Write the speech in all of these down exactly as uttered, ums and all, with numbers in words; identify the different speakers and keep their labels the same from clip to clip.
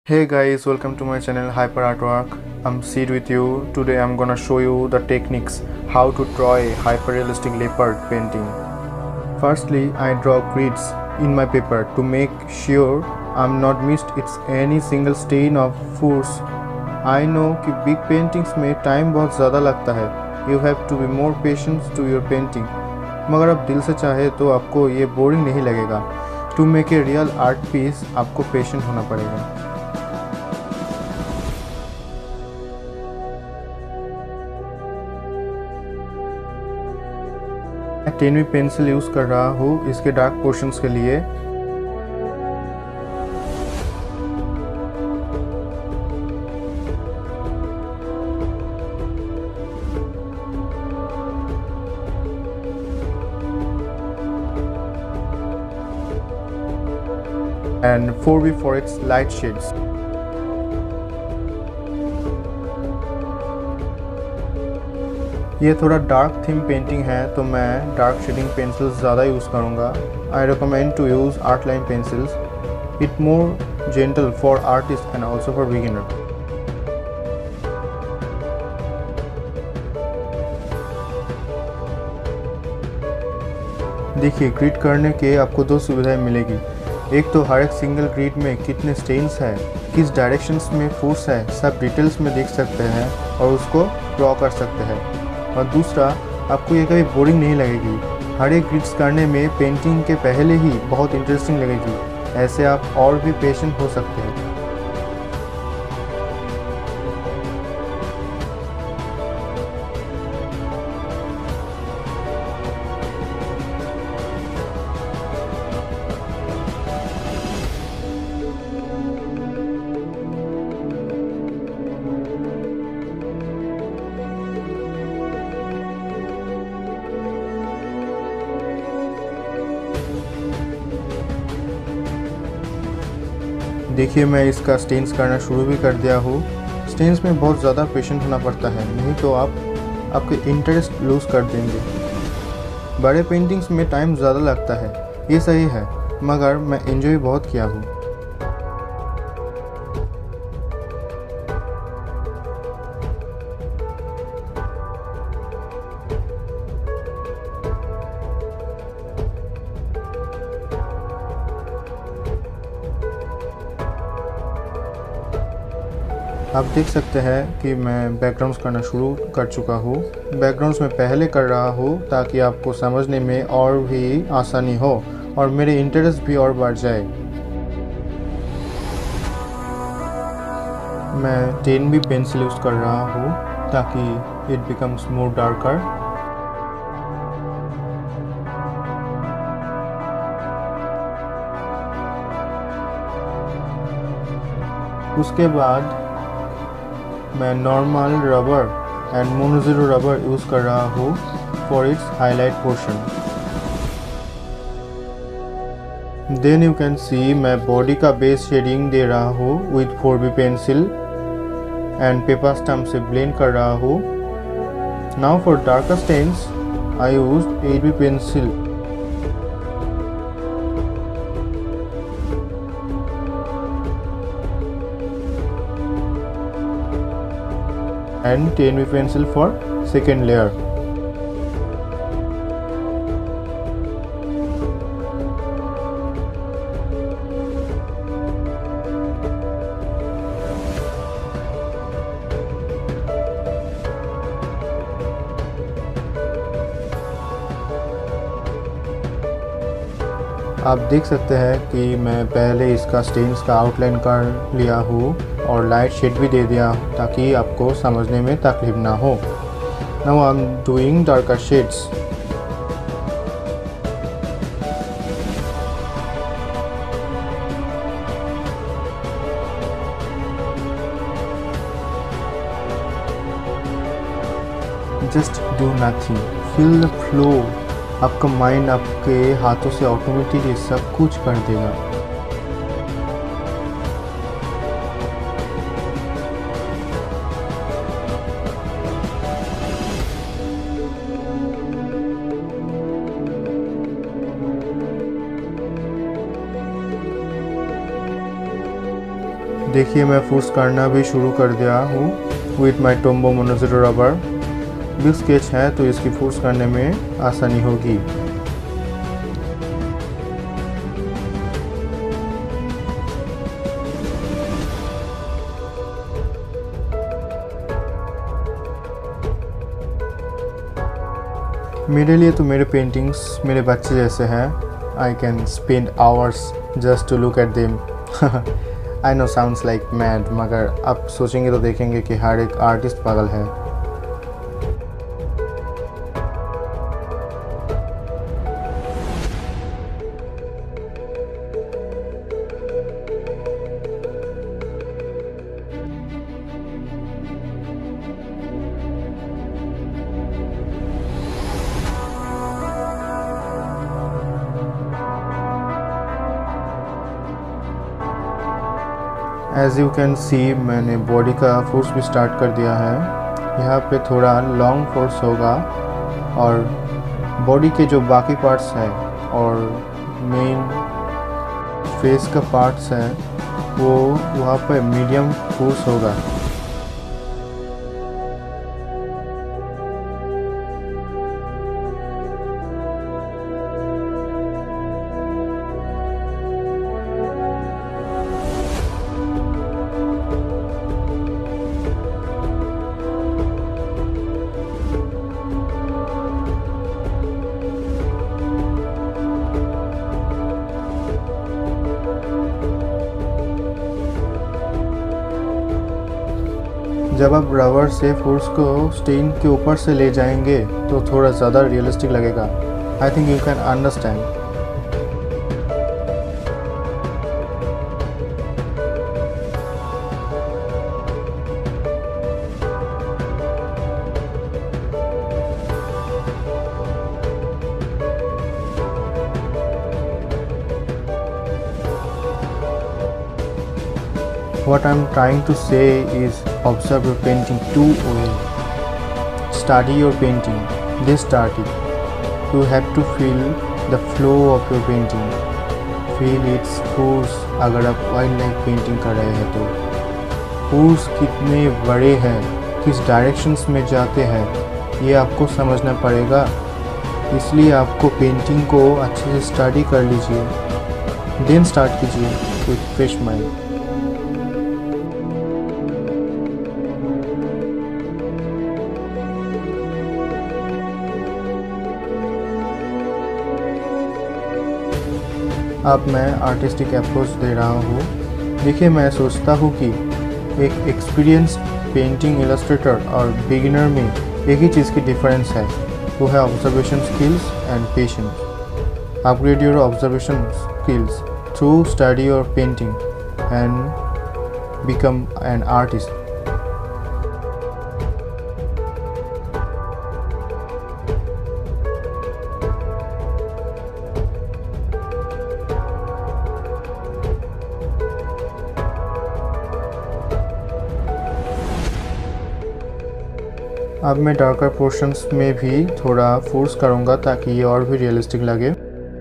Speaker 1: Hey guys, welcome to my channel Hyper Artwork. I'm Sid with you. Today I'm gonna show you the techniques how to draw a hyper realistic leopard painting. Firstly, I draw grids in my paper to make sure I'm not missed it's any single stain of force. I know कि big paintings में time बहुत ज़्यादा लगता है. You have to be more patient to your painting. मगर आप दिल से चाहे तो आपको ये बोरिंग नहीं लगेगा. To make a real art piece आपको patient होना पड़ेगा. टेन बी पेंसिल यूज़ कर रहा हूँ इसके डार्क पोर्शंस के लिए. And four B for its light shades. ये थोड़ा डार्क थीम पेंटिंग है तो मैं डार्क शेडिंग पेंसिल्स ज़्यादा यूज़ करूँगा. I recommend to use art line pencils. It more gentle for artist and also for beginner. देखिए, ग्रिड करने के आपको दो सुविधाएं मिलेगी. एक तो हर एक सिंगल ग्रिड में कितने स्टेन्स है, किस डायरेक्शंस में फोर्स है, सब डिटेल्स में देख सकते हैं और उसको ड्रॉ कर सकते हैं. और दूसरा, आपको ये कभी बोरिंग नहीं लगेगी. हर एक ग्रिड्स करने में पेंटिंग के पहले ही बहुत इंटरेस्टिंग लगेगी. ऐसे आप और भी पेशेंट हो सकते हैं. देखिए, मैं इसका स्टेन्स करना शुरू भी कर दिया हूँ. स्टेन्स में बहुत ज़्यादा पेशेंट होना पड़ता है, नहीं तो आप आपके इंटरेस्ट लूज़ कर देंगे. बड़े पेंटिंग्स में टाइम ज़्यादा लगता है, ये सही है, मगर मैं एंजॉय बहुत किया हूँ. आप देख सकते हैं कि मैं बैकग्राउंड्स करना शुरू कर चुका हूँ. बैकग्राउंड्स में पहले कर रहा हूँ ताकि आपको समझने में और भी आसानी हो और मेरे इंटरेस्ट भी और बढ़ जाए. मैं टेन बी पेंसिल यूज़ कर रहा हूँ ताकि इट बिकम्स मोर डार्कर. उसके बाद मैं normal rubber and Mono Zero rubber use कर रहा हूँ for its highlight portion. Then you can see मैं बॉडी का बेस शेडिंग दे रहा हूँ with four B pencil and paper stump से ब्लेंड कर रहा हूँ. Now for darker stains I used eight B pencil. And ten B pencil for second layer. आप देख सकते हैं कि मैं पहले इसका स्टेन्स का आउटलाइन कर लिया हूँ और लाइट शेड भी दे दिया ताकि आपको समझने में तकलीफ ना हो. Now I am doing darker shades. Just do nothing, feel the flow. आपका माइंड आपके हाथों से ऑटोमेटिकली सब कुछ कर देगा. देखिए मैं फोर्स करना भी शुरू कर दिया हूँ with my Tombow Mono Zero rubber. Big sketch है तो इसकी फोर्स करने में आसानी होगी। मेरे लिए तो मेरे पेंटिंग्स मेरे बच्चे जैसे हैं। I can spend hours just to look at them. I know sounds like mad, मगर आप सोचेंगे तो देखेंगे कि हर एक आर्टिस्ट पागल है। एज़ यू कैन सी मैंने बॉडी का फोर्स भी स्टार्ट कर दिया है। यहाँ पे थोड़ा लॉन्ग फोर्स होगा और बॉडी के जो बाकी पार्ट्स हैं और मेन फेस का पार्ट्स हैं वो वहाँ पे मीडियम फोर्स होगा। जब आप रबर से फोर्स को स्टेन के ऊपर से ले जाएंगे तो थोड़ा ज़्यादा रियलिस्टिक लगेगा। I think you can understand. What I'm trying to say is observe your painting too well. Study your painting, then start it. You have to feel the flow of your painting. Feel its force अगर आप wild life painting कर रहे हैं तो। Force कितने बड़े हैं, किस डायरेक्शंस में जाते हैं, ये आपको समझना पड़ेगा। इसलिए आपको पेंटिंग को अच्छे से स्टडी कर लीजिए, देन स्टार्ट कीजिए विथ फ्रेश माइंड। अब मैं आर्टिस्टिक अप्रोच दे रहा हूँ। देखिए मैं सोचता हूँ कि एक एक्सपीरियंस्ड पेंटिंग इलस्ट्रेटर और बिगिनर में एक ही चीज़ की डिफरेंस है, वो है observation skills and patience. Upgrade your observation skills through study your painting and become an artist. अब मैं डार्कर पोर्शंस में भी थोड़ा फोर्स करूँगा ताकि ये और भी रियलिस्टिक लगे।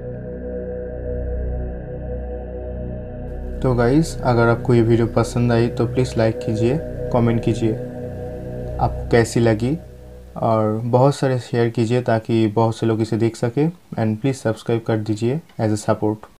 Speaker 1: तो गाइस अगर आपको ये वीडियो पसंद आई तो प्लीज़ लाइक कीजिए, कमेंट कीजिए आपको कैसी लगी, और बहुत सारे शेयर कीजिए ताकि बहुत से लोग इसे देख सके। एंड प्लीज़ सब्सक्राइब कर दीजिए एज ए सपोर्ट।